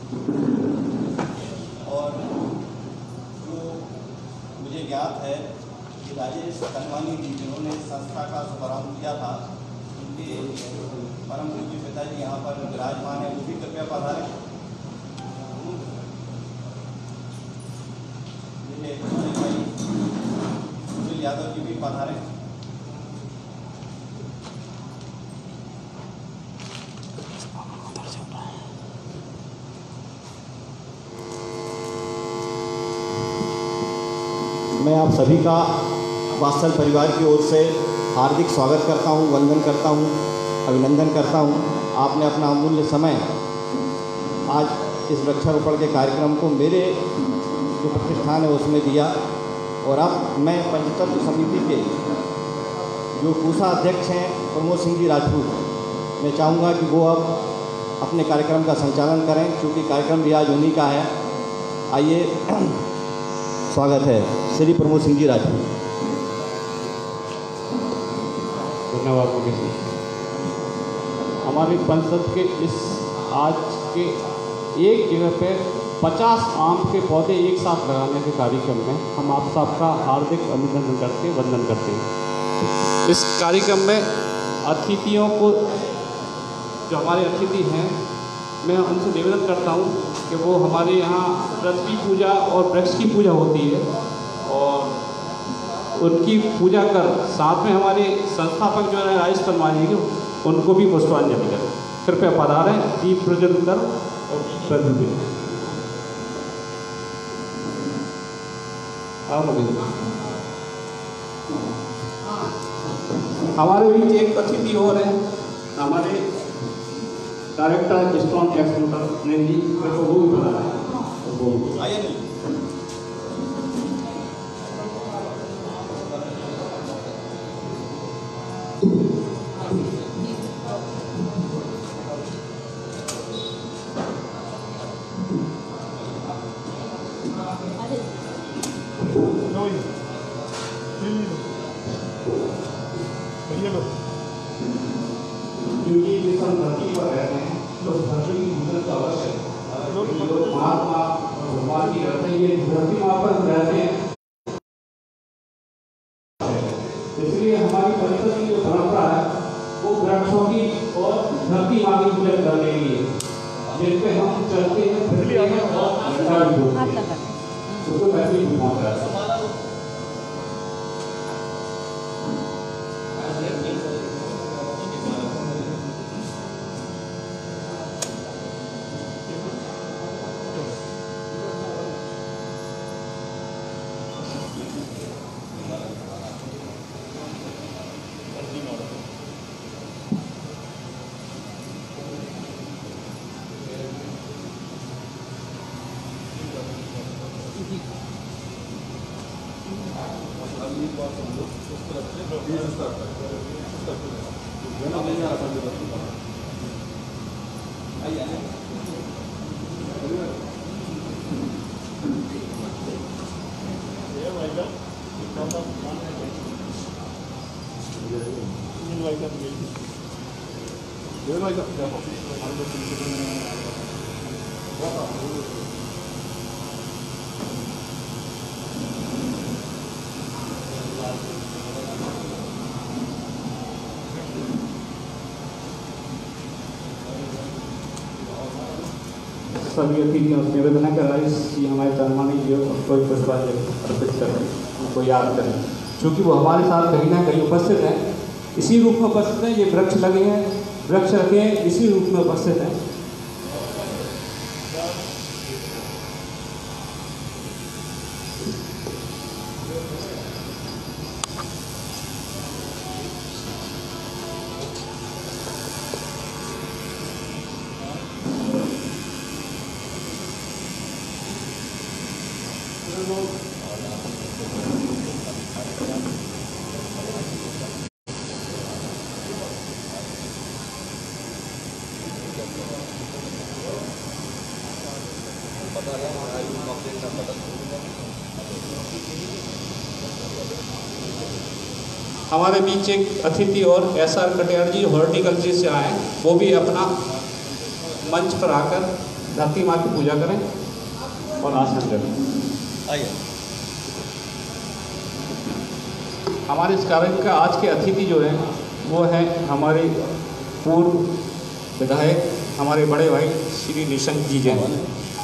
और जो मुझे ज्ञात है कि राजेश तनवानी जी जिन्होंने संस्था का शुभारंभ किया था, उनके परम पूज्य पिताजी यहाँ पर विराजमान है, वो भी कृपया पधारें। सुनील यादव जी भी पधारें। मैं आप सभी का वात्सल परिवार की ओर से हार्दिक स्वागत करता हूं, वंदन करता हूं, अभिनंदन करता हूं। आपने अपना अमूल्य समय आज इस वृक्षारोपण के कार्यक्रम को मेरे जो प्रतिष्ठान है उसमें दिया। और अब मैं पंचतत्व समिति के जो पूसा अध्यक्ष हैं प्रमोद सिंह जी राजपूत, मैं चाहूँगा कि वो अब अपने कार्यक्रम का संचालन करें, क्योंकि कार्यक्रम भी आज उन्हीं का है। आइए, स्वागत है श्री प्रमोद सिंह जी राजपूत। धन्यवाद मुकेश जी। हमारे पंचतत्व के इस आज के एक जगह पे 50 आम के पौधे एक साथ लगाने के कार्यक्रम में हम आप सबका हार्दिक अभिनंदन करते, वंदन करते हैं। इस कार्यक्रम में अतिथियों को, जो हमारे अतिथि हैं, मैं उनसे निवेदन करता हूँ कि वो हमारे यहाँ पृथ्वी पूजा और वृक्ष की पूजा होती है, और उनकी पूजा कर साथ में हमारे संस्थापक जो है राजेश तनवानी जी, उनको भी पुष्पांजलि करें। कृपया पधारें, दीप प्रज्वलित कर और प्रज्वलित हमारे बीच एक अतिथि और हैं, हमारे डायरेक्टर स्टोन एक्सपोर्टर ने जी, वो भी बता रहे हैं। क्योंकि जिस हम धरती पर रहते हैं तो धरती की भूजन तो अवश्य है। जो महात्मा भगवान की रहते हैं, ये धरती माँ पर रहते हैं, इसलिए हमारी परिषद की जो परंपरा है वो वृक्षों की और धरती माँ की पूजा करने की है, जिन पे हम चलते हैं, फिरते हैं और घंटा भी बोलते हैं, उसको वैसे ही पहुँच रहा है। सभी अतिथियों से निवेदन है कि हमारे तनवानी जी को पुष्पांजलि अर्पित करें, उनको याद करें, क्योंकि वो हमारे साथ कहीं ना कहीं उपस्थित हैं, इसी रूप में उपस्थित हैं। ये वृक्ष लगे हैं, वृक्ष रखे हैं, इसी रूप में उपस्थित हैं। हमारे बीच एक अतिथि और SR कटियार जी हॉर्टिकल्चर से आए, वो भी अपना मंच पर आकर धरती माँ की पूजा करें और आसन करें। आइए। हमारे इस कार्यक्रम का आज के अतिथि जो हैं वो हैं हमारे पूर्व विधायक, हमारे बड़े भाई श्री निशंक जी जैन।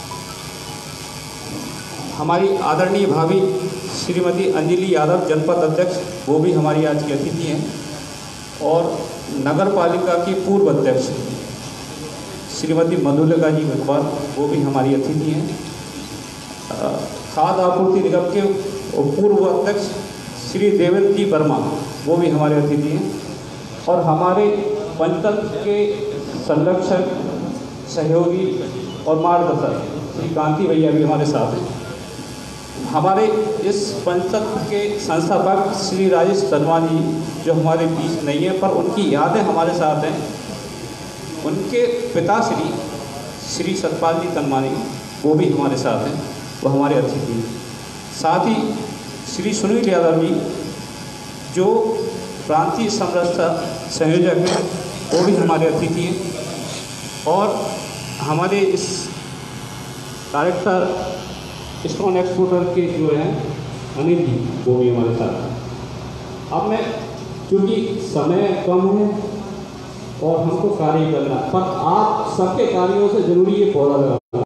हमारी आदरणीय भाभी श्रीमती अंजलि यादव, जनपद अध्यक्ष, वो भी हमारी आज की अतिथि हैं। और नगर पालिका की पूर्व अध्यक्ष श्रीमती मधुलिका जी भगवान, वो भी हमारी अतिथि हैं। खाद्य आपूर्ति निगम के पूर्व अध्यक्ष श्री देवेंद्र जी वर्मा, वो भी हमारे अतिथि हैं। और हमारे पंचतंत्र के संरक्षक, सहयोगी और मार्गदर्शक श्री कांति भैया भी हमारे साथ हैं। हमारे इस पंचतंत्र के संस्थापक श्री राजेश तनवानी जो हमारे बीच नहीं है, पर उनकी यादें हमारे साथ हैं। उनके पिताश्री श्री सतपाल जी तनवानी, वो भी हमारे साथ हैं, वो हमारे अतिथि हैं। साथ ही श्री सुनील यादव जी जो प्रांतीय समरसता संयोजक हैं, वो भी हमारे अतिथि हैं। और हमारे इस डायरेक्टर स्टोन एक्सपोर्टर के जो हैं अनिल जी, वो भी हमारे साथ हैं। अब मैं, क्योंकि समय कम है और हमको कार्य करना, पर आप सबके कार्यों से जरूरी ये पौधा लगाना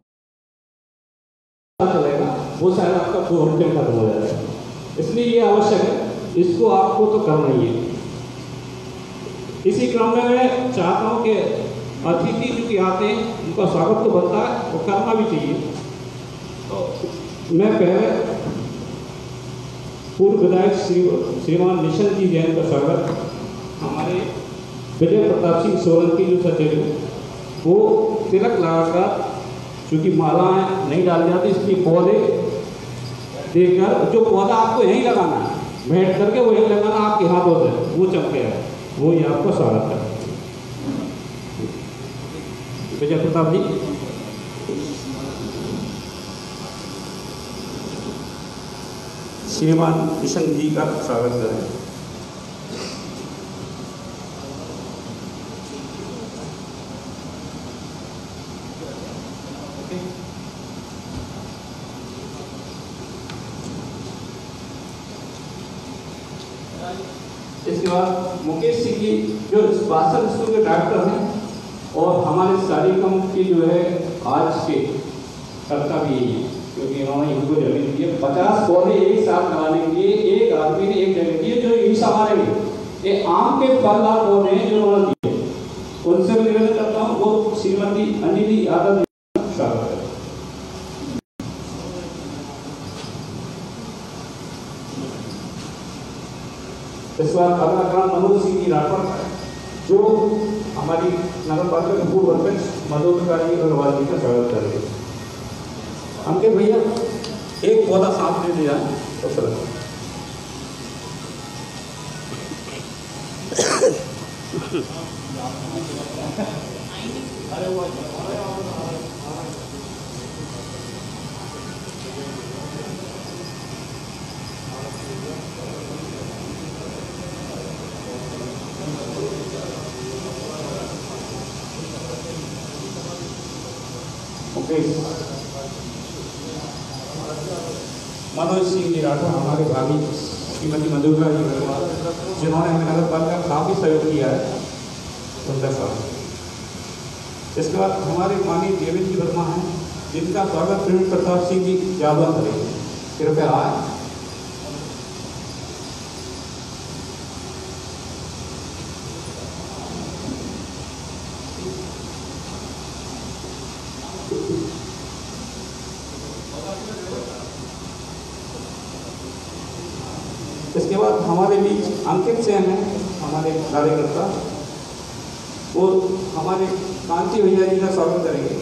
चलेगा, वो शायद आपका 2 घंटे में खत्म हो जाएगा। इसलिए ये आवश्यक है, इसको आपको तो करना ही है। इसी क्रम में मैं चाहता हूँ कि अतिथि जो कि आते हैं उनका स्वागत तो बनता है और करना भी चाहिए। तो मैं पहले पूर्व विधायक श्रीमान निशंक जी जैन का स्वागत, हमारे विजय प्रताप सिंह सोलंकी जो सचिव हैं, वो तिलक लगाकर, चूँकि मालाएँ नहीं डाली जाती इसलिए पौधे देकर, जो पौधा आपको यहीं लगाना है, बैठ करके वो यहीं लगाना आपके हाथों से, वो चमके है, वो ये आपका स्वागत है। विजय प्रताप जी। श्रीमान निशंक जी का स्वागत करें। इसके बाद मुकेश सिंह जी जो इस बासल स्कूल के डायरेक्टर हैं और हमारे इस कार्यक्रम की जो है आज के कर्ता भी यही है, क्योंकि इन्होंने हमको जमीन दी है। 50 पौधे एक साथ लगाने के लिए एक आदमी ने एक जगह दिए, जो ईसा हमारे ये आम के फलदार पौधे हैं जो उन्होंने दिए। उनसे मैं निवेदन करता हूँ, वो श्रीमती अंजलि यादव स्वागत है। इस बार अगला काम मनोज सिंह जी राठौर जो हमारी नगर पालिका के पूर्व अध्यक्ष मधुलिका जी अग्रवाल जी का स्वागत करेंगे। अंकित भैया एक पौधा साथ दे दिया तो चलो। मनोज सिंह जी राठौर हमारे भाभी श्रीमती मधुलिका जी अग्रवाल, जिन्होंने हमें नगर पालिका में काफ़ी सहयोग किया है, उनका स्वागत। इसके बाद हमारे माननीय देवेंद्र जी वर्मा हैं, जिनका स्वागत प्रवीण प्रताप सिंह जी जादव करेंगे। कृपया आए। इसके बाद हमारे बीच अंकित सेन हैं, हमारे कार्यकर्ता, वो हमारे कांति भैया जी का स्वागत करेंगे।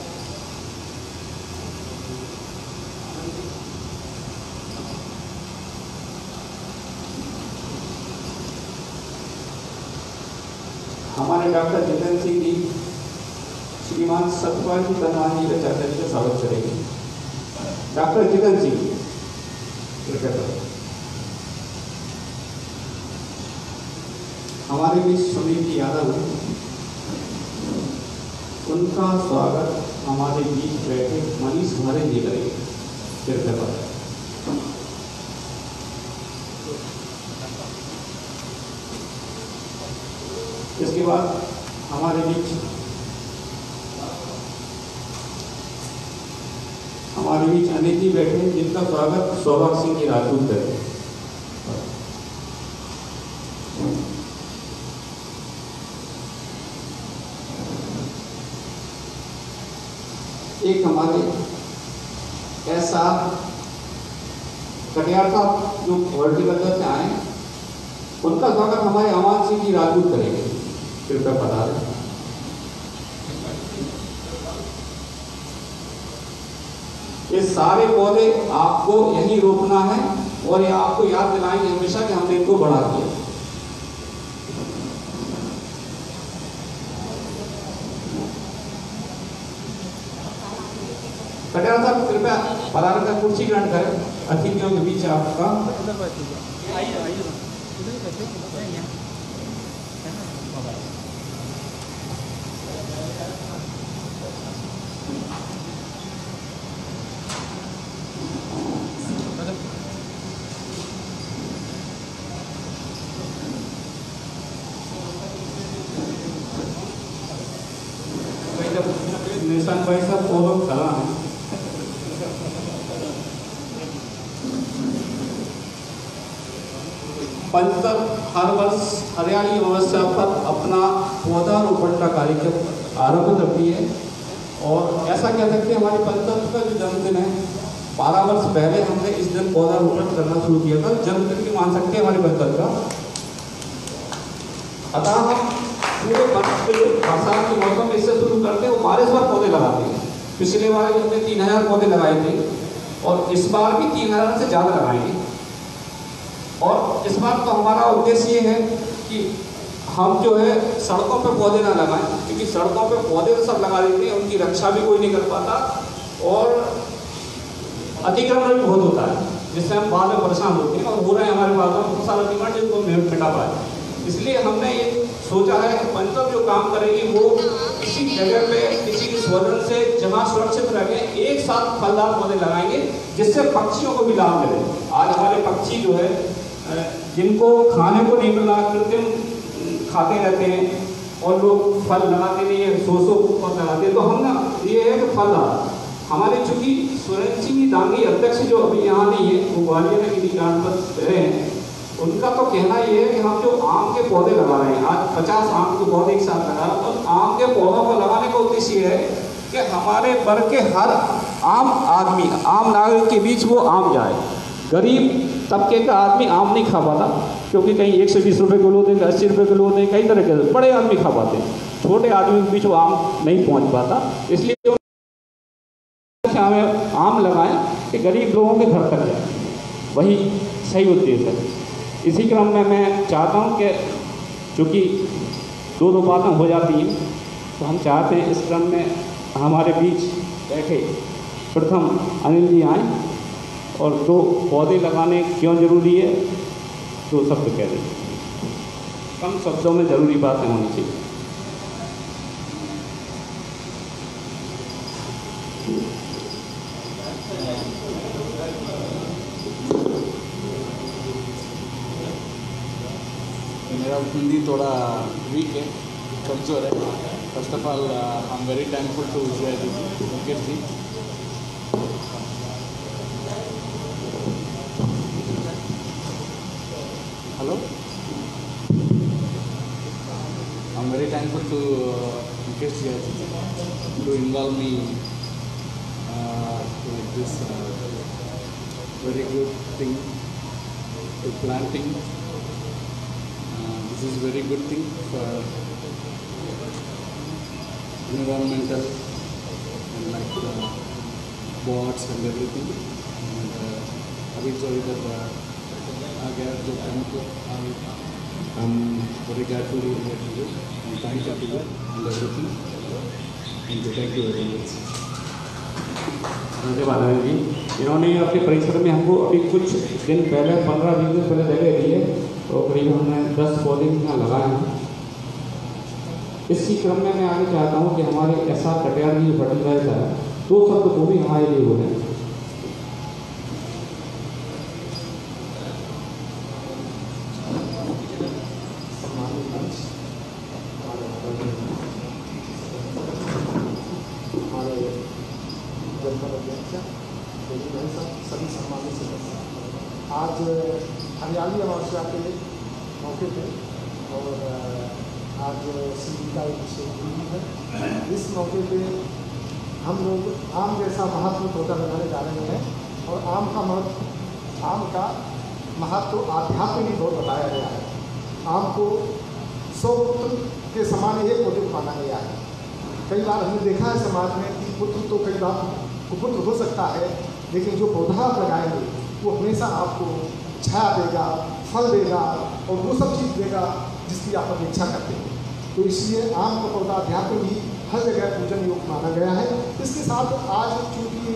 हमारे डॉक्टर जितेंद्र सिंह जी श्रीमान सतपाल जी तनवानी जी का चाचा जी का स्वागत करेंगे। डॉक्टर जितेंद्र सिंह कृपया करें। हमारे बीच सुनील जी यादव हैं, उनका स्वागत हमारे बीच बैठे मनीष भारे जी करेंगे। कृपया बताएं। इसके बाद हमारे बीच अनिल जी बैठे, जिनका स्वागत सौभाग सिंह की राजपूत करेंगे। एक हमारे ऐसा कटियार साहब जो हॉर्टिकल्चर से आए, उनका स्वागत हमारे अमान सिंह जी राजपूत करेंगे। कृपया बता दें। ये सारे पौधे आपको यहीं रोपना है और ये आपको याद दिलाएंगे हमेशा कि हमने इनको बढ़ा दिया। कटियार साहब कृपया पधार कर कुर्सी ग्रहण करें। अतिथियों के बीच आपका निशान भाई साहब पौधों खड़ा है। पंचतत्व हर वर्ष हरियाली अमावस्या पर अपना पौधारोपण का कार्यक्रम आरंभ करती है और ऐसा कह सकते हैं हमारे पंचतत्व का जो जन्मदिन है 12 वर्ष पहले हमने इस दिन पौधारोपण करना शुरू किया था। जन्मदिन की मान सकते हैं हमारे पंचतत्व का। अतः हम पूरे बरसात के मौसम में इससे शुरू करते हैं, वो बारिश बार पौधे लगाते हैं। पिछले बार हमने 3000 पौधे लगाए थे और इस बार भी 3000 से ज़्यादा लगाएंगे। और इस बार तो हमारा उद्देश्य ये है कि हम जो है सड़कों पे पौधे ना लगाएं, क्योंकि सड़कों पे पौधे तो सब लगा देते हैं, उनकी रक्षा भी कोई नहीं कर पाता और अतिक्रमण भी बहुत होता है, जिससे हम बाद में परेशान होते हैं और हो रहे हैं हमारे पास बहुत सारा अतिक्रमण जिनको मिटा पाए। इसलिए हमने ये सोचा है कि पंचतत्व जो काम करेगी वो किसी जगह पे किसी की स्वजन से जहाँ सुरक्षित रहें एक साथ फलदार पौधे लगाएंगे, जिससे पक्षियों को भी लाभ मिले। आज हमारे पक्षी जो है जिनको खाने को नहीं मिला कृत्रिम खाते रहते हैं और लोग फल लगाते नहीं है, सौ पर लगाते हैं। तो हम ना ये है कि फलदार हमारे चूँकि सुरेंद्र सिंह दांगी अध्यक्ष जो अभी यहाँ नहीं है, वो ग्वालियर में किसी कारण पर रहे हैं, उनका तो कहना ये है कि हम जो आम के पौधे लगा रहे हैं, आज 50 आम के पौधे एक साथ लगा रहे हैं, तो आम के पौधों को लगाने का उद्देश्य ये है कि हमारे वर्ग के हर आम आदमी, आम नागरिक के बीच वो आम जाए। गरीब तबके का आदमी आम नहीं खा पाता, क्योंकि कहीं 120 रुपये किलो दें, 80 रुपये किलो दें, कई तरह के बड़े आदमी खा पाते हैं, छोटे आदमी के बीच वो आम नहीं पहुँच पाता। इसलिए हमें आम लगाएं कि गरीब लोगों के घर तक जाए, वही सही उद्देश्य है। इसी क्रम में मैं चाहता हूं कि चूँकि दो बातें हो जाती हैं, तो हम चाहते हैं इस क्रम में हमारे बीच बैठे प्रथम अनिल जी आएँ और 2 पौधे लगाने क्यों ज़रूरी है 2 शब्द कह दें। कम शब्दों में ज़रूरी बातें होनी चाहिए। मेरा हिंदी थोड़ा वीक है, कमज़ोर है। First of all I am very thankful to Mukesh ji. Hello, I am very thankful to Mukesh ji to involve me with this very good thing to planting. This is very good thing for environmental and like boards and everything. And अभी जो इधर आ गया जो काम को I'm very grateful to you and thank you and everything. Thank you very much. धन्यवाद अनिल जी। इन्होंने अपने परिसर में हमको अभी कुछ दिन पहले 15-20 दिन पहले जगह दी है, तो करीब हमने 10 पौधे यहाँ लगाए हैं। इसी क्रम में मैं आगे चाहता हूँ कि हमारे SR कटियार जी फर्टिलाइजर है, 2 शब्द को भी हमारे लिए बोलें। सभी सम्मानित सदस्य, आज हरियाली अमावस्या के मौके पे और आज सीधी का एक विशेष दिन है। इस मौके पे हम लोग आम जैसा महत्व पौधा लगाने जा रहे हैं और आम का महत्व आध्यात्म भी बहुत बताया गया है। आम को 100 पुत्र के समान एक पौधे को माना गया है। कई बार हमने देखा है समाज में कि पुत्र तो कई बार कुपुत्र हो सकता है, लेकिन जो पौधा आप लगाएंगे वो हमेशा आपको छाया देगा, फल देगा और वो सब चीज़ देगा जिसकी आप अपेक्षा करते हैं। तो इसलिए आम का पौधा अध्यात्म भी हर जगह पूजन योग्य माना गया है। इसके साथ आज चूँकि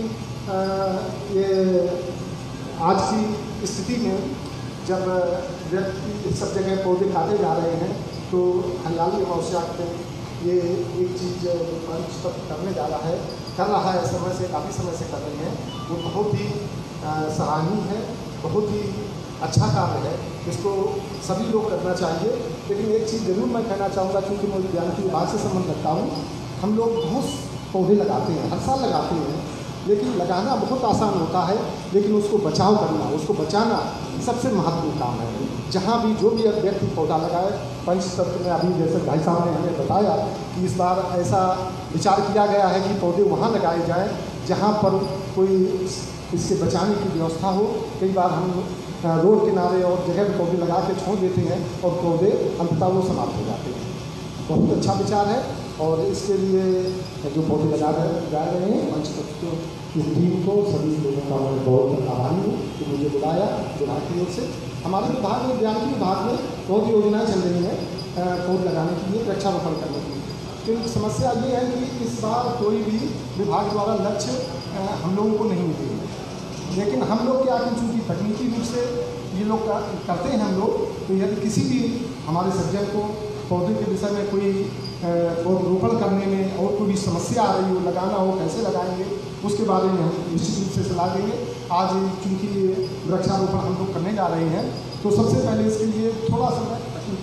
ये आज की स्थिति में जब व्यक्ति सब जगह पौधे काटे जा रहे हैं, तो हरियाली अमावस्या पे ये एक चीज़ पंच करने जा रहा है, कर रहा है समय से, काफ़ी समय से कर रहे हैं, वो बहुत ही सराहनीय है, बहुत ही अच्छा कार्य है। इसको सभी लोग करना चाहिए। लेकिन एक चीज़ ज़रूर मैं कहना चाहूँगा, क्योंकि मैं विज्ञान के विभाग से संबंध रखता हूँ। हम लोग बहुत पौधे लगाते हैं, हर साल लगाते हैं, लेकिन लगाना बहुत आसान होता है, लेकिन उसको बचाव करना, उसको बचाना सबसे महत्वपूर्ण काम है। जहाँ भी जो भी व्यक्ति पौधा लगाए, पंचतत्व में अभी जैसे भाई साहब ने हमें बताया कि इस बार ऐसा विचार किया गया है कि पौधे वहाँ लगाए जाएँ जहाँ पर कोई इससे बचाने की व्यवस्था हो। कई बार हम रोड किनारे और जगह पर पौधे लगा के छोड़ देते हैं और पौधे अंततः वो समाप्त हो जाते हैं। बहुत अच्छा विचार है और इसके लिए जो पौधे लगा रहे हैं पंचतत्व की टीम को, सभी लोगों का मैं बहुत आभारी हूँ कि मुझे बुलाया विभाग की ओर से। हमारे विभाग में, विज्ञान के विभाग में बहुत योजनाएँ चल रही हैं पौध लगाने के लिए, वृक्षारोपण करने के लिए। लेकिन समस्या ये है कि इस बार कोई भी विभाग द्वारा लक्ष्य हम लोगों को नहीं मिले हैं। लेकिन हम लोग क्या कि चूँकि तकनीकी रूप से ये लोग करते हैं हम लोग, तो यदि किसी भी हमारे सज्जन को पौधे के विषय में कोई पौधरोपण करने में और कोई भी समस्या आ रही हो, लगाना हो, कैसे लगाएंगे, उसके बारे में हम निश्चित रूप से सलाह देंगे। आज चूँकि वृक्षारोपण हम लोग करने जा रहे हैं, तो सबसे पहले इसके लिए थोड़ा सा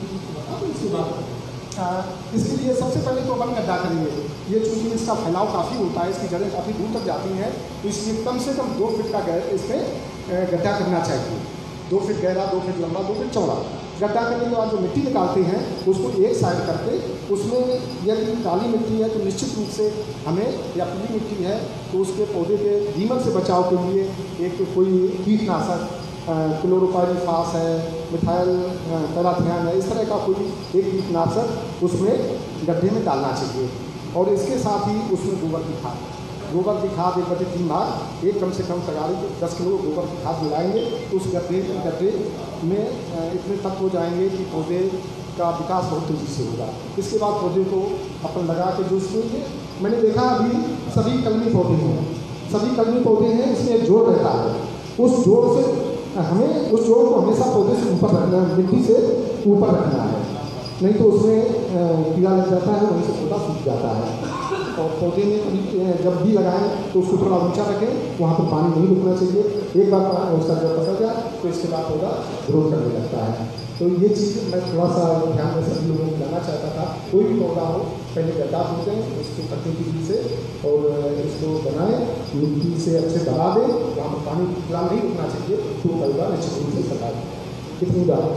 इसके बाद इसके लिए सबसे पहले तो अपन गड्ढा करेंगे। ये चूँकि इसका फैलाव काफ़ी होता है, इसकी जड़ें काफ़ी दूर तक जाती हैं, तो इसलिए कम से कम 2 फीट का इसमें गड्ढा करना चाहिए। 2 फीट गहरा, 2 फीट लंबा, 2 फीट चौड़ा। गड्ढा करने के बाद जो मिट्टी निकालते हैं उसको एक साइड करके, उसमें यदि काली मिट्टी है तो निश्चित रूप से हमें, या पीली मिट्टी है तो उसके पौधे के दीमक से बचाव के लिए एक कोई कीटनाशक, क्लोरोपाइरीफास है, मिथाइल पैराथियान है, इस तरह का कोई एक कीटनाशक उसमें गड्ढे में डालना चाहिए। और इसके साथ ही उसमें गोबर की खाद, गोबर की खाद 1/3 भाग, एक कम से कम तगाड़ी 10 किलो गोबर की खाद मिलाएंगे तो उस गड्ढे में इतने तक हो जाएंगे कि पौधे का विकास बहुत तेज़ी से होगा। इसके बाद पौधे को अपन लगा के जो उसमें मैंने देखा अभी सभी कलमी पौधे हैं, सभी कलमी पौधे हैं, इसमें एक जोड़ रहता है। उस जोड़ से हमें, उस जोड़ को हमेशा पौधे से ऊपर रखना है, मिट्टी से ऊपर रखना है, नहीं तो उसमें कीड़ा लग जाता है, वहीं से पौधा सूख जाता है। और पौधे में जब भी लगाएं तो उसको थोड़ा ऊंचा रखें, वहाँ पर पानी नहीं रुकना चाहिए। एक बार उसका जब पकड़ जाए तो इसके बाद पौधा ग्रोथ करने लगता है। तो ये चीज़ मैं थोड़ा सा ध्यान में सभी लोगों को लाना चाहता था। कोई भी पौधा हो, पहले गड्ढा खोदें, उसको तकनीकी से और इसको बनाएं, मिट्टी से अच्छे दबा दें, वहाँ पर पानी पूरा नहीं रुकना चाहिए, तो पौधा निश्चित रूप से सका दें। इतनी बात।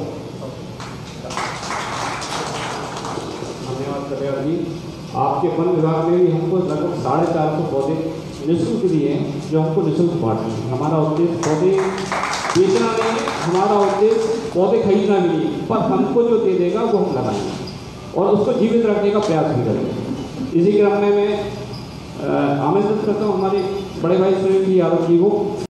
धन्यवाद कटियार जी। आपके वन विभाग में भी हमको लगभग 450 पौधे निःशुल्क दिए हैं, जो हमको निःशुल्क बांटे हैं। हमारा उद्देश्य पौधे बेचना नहीं है, हमारा उद्देश्य पौधे खरीदना भी नहीं, पर हमको जो दे देगा वो हम लगाएंगे और उसको जीवित रखने का प्रयास भी करेंगे। इसी क्रम में मैं आमंत्रित करता हूँ हमारे बड़े भाई सुनील यादव जी को।